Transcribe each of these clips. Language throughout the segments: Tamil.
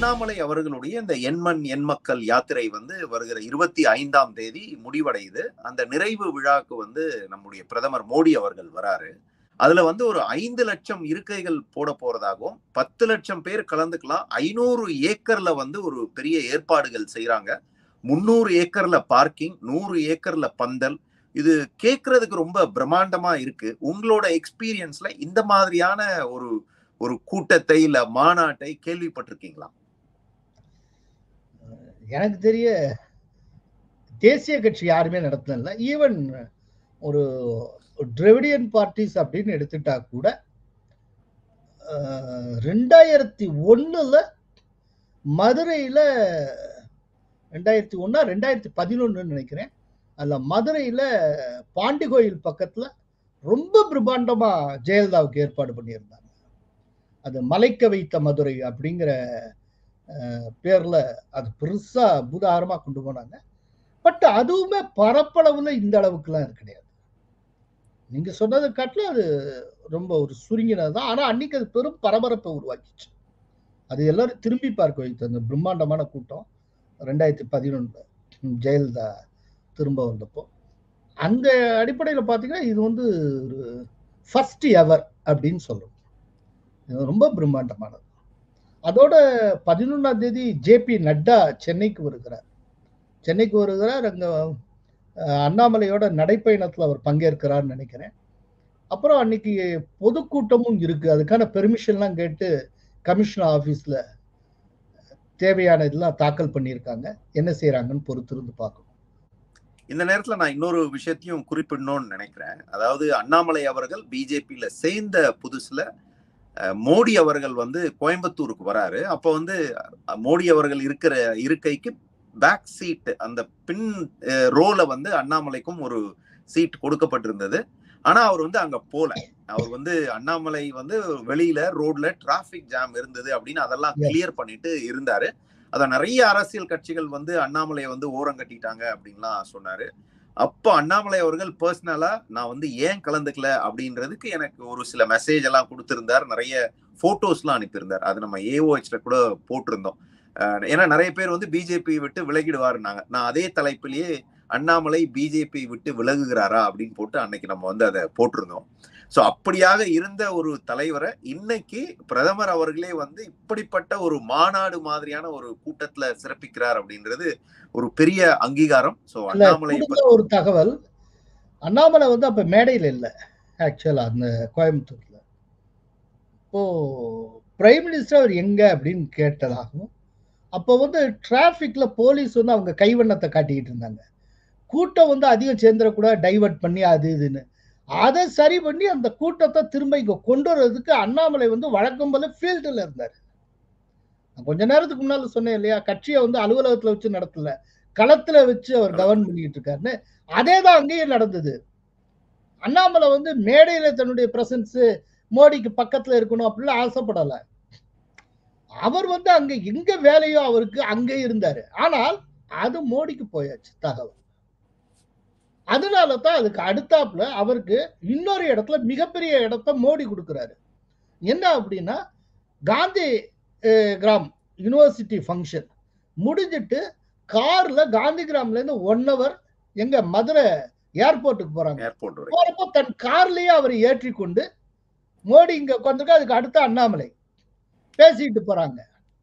அண்ணாமலை அவர்களுடைய இந்த எண்மண் எண்மக்கள் யாத்திரை வந்து வருகிற 25ஆம் தேதி முடிவடையுது. அந்த நிறைவு விழாக்கு வந்து நம்முடைய பிரதமர் மோடி அவர்கள் வராரு. அதுல வந்து ஒரு 5 லட்சம் இருக்கைகள் போட போறதாகவும் 10 லட்சம் பேர் கலந்துக்கலாம். 500 ஏக்கர்ல வந்து ஒரு பெரிய ஏற்பாடுகள் செய்யறாங்க. 300 ஏக்கர்ல பார்க்கிங், 100 ஏக்கர்ல பந்தல். இது கேட்கறதுக்கு ரொம்ப பிரம்மாண்டமா இருக்கு. உங்களோட எக்ஸ்பீரியன்ஸ்ல இந்த மாதிரியான ஒரு ஒரு கூட்டத்தை இல்ல மாநாட்டை கேள்விப்பட்டிருக்கீங்களா? எனக்கு தெரிய தேசிய கட்சி யாருமே நடத்தினதில்ல. ஈவன் ஒரு டிராவிடியன் பார்ட்டிஸ் அப்படின்னு எடுத்துட்டா கூட 2001 மதுரையில 2001 2011 நினைக்கிறேன். அதுல மதுரையில பாண்டி கோயில் பக்கத்துல ரொம்ப பிரம்மாண்டமா ஜெயலலிதாவுக்கு ஏற்பாடு பண்ணியிருந்தாங்க. அது மலைக்க வைத்த மதுரை அப்படிங்கிற பேர்ல அது பெருசா பூதாரமா கொண்டு போனாங்க. பட் அதுவுமே பரப்பளவுல இந்த அளவுக்குலாம் கிடையாது. நீங்க சொன்னதை காட்டிலும் அது ரொம்ப ஒரு சுருங்கினதுதான். ஆனா அன்னைக்கு அது பெரும் பரபரப்பை உருவாக்கிச்சு. அது எல்லாரும் திரும்பி பார்க்க வைத்த அந்த பிரம்மாண்டமான கூட்டம் 2011 ஜெயலலிதா திரும்ப வந்தப்போ. அந்த அடிப்படையில் பார்த்தீங்கன்னா இது வந்து ஒரு ஃபர்ஸ்ட் எவர் அப்படின்னு சொல்றோம். இது ரொம்ப பிரம்மாண்டமானது. அதோட 11ஆம் தேதி ஜே.பி. நட்டா சென்னைக்கு வருகிறார். அங்க அண்ணாமலையோட நடைப்பயணத்துல அவர் பங்கேற்கிறார்னு நினைக்கிறேன். அப்புறம் அன்னைக்கு பொதுக்கூட்டமும் இருக்கு. அதுக்கான பெர்மிஷன்லாம் கேட்டு கமிஷனர் ஆபீஸ்ல தேவையான இதெல்லாம் தாக்கல் பண்ணியிருக்காங்க. என்ன செய்யறாங்கன்னு பொறுத்திருந்து பார்க்கணும். இந்த நேரத்துல நான் இன்னொரு விஷயத்தையும் குறிப்பிடணும்னு நினைக்கிறேன். அதாவது அண்ணாமலை அவர்கள் பிஜேபியில சேர்ந்த புதுசுல மோடி அவர்கள் வந்து கோயம்புத்தூருக்கு வராரு. அப்ப வந்து மோடி அவர்கள் இருக்கிற இருக்கைக்கு பேக் சீட், அந்த பின் ரோல வந்து அண்ணாமலைக்கும் ஒரு சீட் கொடுக்கப்பட்டிருந்தது. ஆனா அவர் வந்து அங்க போல. அவர் வந்து அண்ணாமலை வந்து வெளியில ரோட்ல டிராபிக் ஜாம் இருந்தது அப்படின்னு அதெல்லாம் கிளியர் பண்ணிட்டு இருந்தாரு. அத நிறைய அரசியல் கட்சிகள் வந்து அண்ணாமலையை வந்து ஓரம் கட்டிட்டாங்க அப்படின்லாம் சொன்னாரு. அப்போ அண்ணாமலை அவர்கள் பர்சனலா நான் வந்து ஏன் கலந்துக்கல அப்படின்றதுக்கு எனக்கு ஒரு சில மெசேஜ் எல்லாம் கொடுத்திருந்தார். நிறைய போட்டோஸ் எல்லாம் அனுப்பியிருந்தார். அது நம்ம ஏஓஹெச்ல கூட போட்டிருந்தோம். ஏன்னா நிறைய பேர் வந்து பிஜேபி விட்டு விலகிடுவாருன்னாங்க. நான் அதே தலைப்பிலேயே அண்ணாமலை பிஜேபி விட்டு விலகுகிறாரா அப்படின்னு போட்டு அன்னைக்கு நம்ம வந்து அதை போட்டிருந்தோம். சோ அப்படியாக இருந்த ஒரு தலைவரை இன்னைக்கு பிரதமர் அவர்களே வந்து இப்படிப்பட்ட ஒரு மாநாடு மாதிரியான ஒரு கூட்டத்துல சிறப்பிக்கிறார் அப்படின்றது ஒரு பெரிய அங்கீகாரம். சோ அண்ணாமலை ஒரு தகவல், அண்ணாமலை வந்து அப்ப மேடையில் இல்லை ஆக்சுவலா அந்த கோயம்புத்தூர்ல. இப்போ பிரைம் மினிஸ்டர் அவர் எங்க அப்படின்னு கேட்டதாகவும், அப்போ வந்து டிராபிக்ல போலீஸ் வந்து அவங்க கைவண்ணத்தை காட்டிக்கிட்டு இருந்தாங்க. கூட்டம் வந்து அதிகம் சேர்ந்துடக்கூடாது, டைவர்ட் பண்ணி அது இதுன்னு. அதை சரி பண்ணி அந்த கூட்டத்தை திரும்ப இங்க கொண்டு வர்றதுக்கு அண்ணாமலை வந்து வழக்கம் போல ஃபீல்டுல இருந்தார். கொஞ்ச நேரத்துக்கு முன்னால சொன்னேன் இல்லையா, கட்சியை வந்து அலுவலகத்துல வச்சு நடத்தல, களத்துல வச்சு அவர் கவர்ன் பண்ணிட்டு இருக்காருன்னு. அதே தான் அங்கேயும் நடந்தது. அண்ணாமலை வந்து மேடையில தன்னுடைய பிரசன்ஸ் மோடிக்கு பக்கத்துல இருக்கணும் அப்படின்னு ஆசைப்படல. அவர் வந்து அங்க எங்க வேலையோ அவருக்கு அங்கே இருந்தாரு. ஆனால் அது மோடிக்கு போயாச்சு தகவல். அதனால தான் அதுக்கு அடுத்தாப்புல அவருக்கு இன்னொரு இடத்துல மிகப்பெரிய இடத்த மோடி கொடுக்கிறாரு. என்ன அப்படின்னா, காந்தி கிராம் யூனிவர்சிட்டி ஃபங்க்ஷன் முடிஞ்சிட்டு கார்ல காந்தி கிராம்ல இருந்து 1 hour எங்க மதுரை ஏர்போர்ட்டுக்கு போறாங்க. போறப்போ தன் கார்லயே அவர் ஏற்றி கொண்டு மோடி இங்க உட்காந்துருக்க, அதுக்கு அடுத்த அண்ணாமலை பேசிட்டு போறாங்க.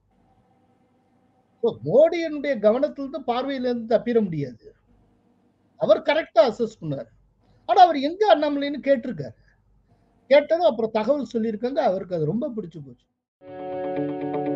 மோடியினுடைய கவனத்திலிருந்து பார்வையிலிருந்து தப்பிட முடியாது. அவர் கரெக்டா அசஸ் பண்ணாரு. ஆனா அவர் எங்க அண்ணாமலைன்னு கேட்டிருக்காரு. கேட்டதும் அப்புறம் தகவல் சொல்லியிருக்காங்க. அவருக்கு அது ரொம்ப பிடிச்சு போச்சு.